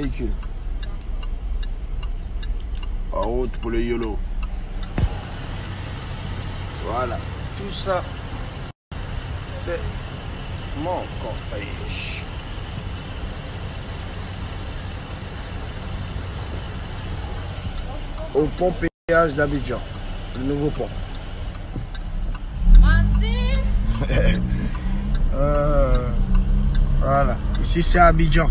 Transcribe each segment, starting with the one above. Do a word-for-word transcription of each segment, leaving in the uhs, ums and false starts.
véhicule. En route pour le YOLO. Voilà, tout ça, c'est mon cortège. Au pont péage d'Abidjan, le nouveau pont. euh, voilà, ici c'est Abidjan.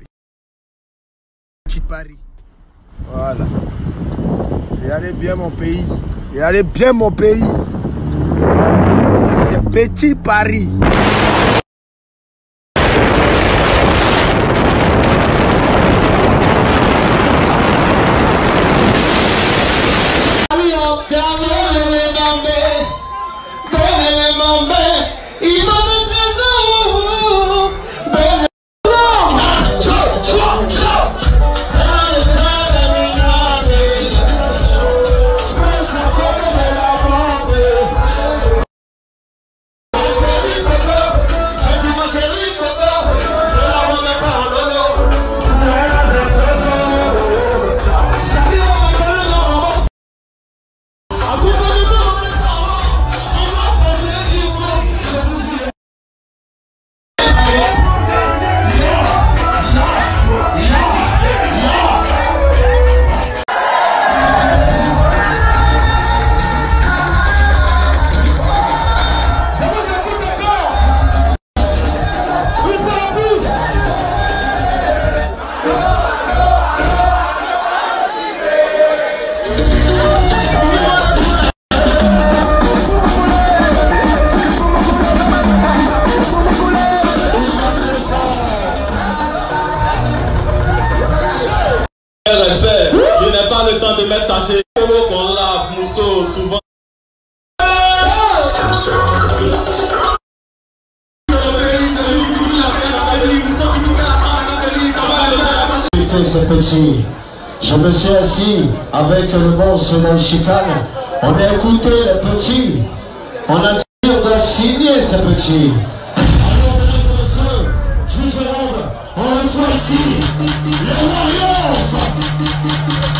Petit Paris. Voilà. Et allez bien mon pays. Et allez bien mon pays. C'est Petit Paris. Respect, je n'ai pas le temps de mettre ta chez qu'on lave, mousseau, souvent. C'est petit. Je me suis assis avec le bon Soleil Chicane. On a écouté les petits. On a dit on doit signer ces petits. Alors, mesdames et messieurs, toujours, on reçoit ici les Warriors.